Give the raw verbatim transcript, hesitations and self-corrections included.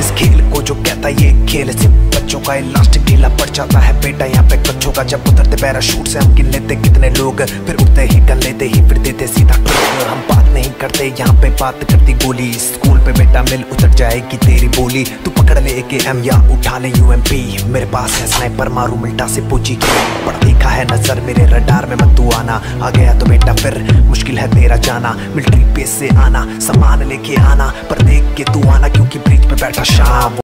इस खेल को जो कहता ये खेल सिर्फ बच्चों का इलास्टिक ढीला पड़ जाता है बेटा यहाँ पे कच्चों का। जब उतरते पैराशूट से हम गिन लेते कितने लोग, फिर उठते ही कर लेते ही फिर देते सीधा ठोक। हम बात नहीं करते यहाँ पे बात करती गोली, स्कूल पे बेटा मिल उतर जाएगी तेरी बोली। तू पकड़ ले ए के एम या उठा ले यू एम पी, मेरे पास है स्नाइपर मारू मिल्टा से पूछी। पढ़ देखा है नजर मेरे रडार में मत तू आना, आ गया तो बेटा फिर मुश्किल है तेरा जाना। मिलिट्री बेस से आना सामान लेके आना, पर देख के तू आना क्योंकि ब्रिज पे बैठा शाम।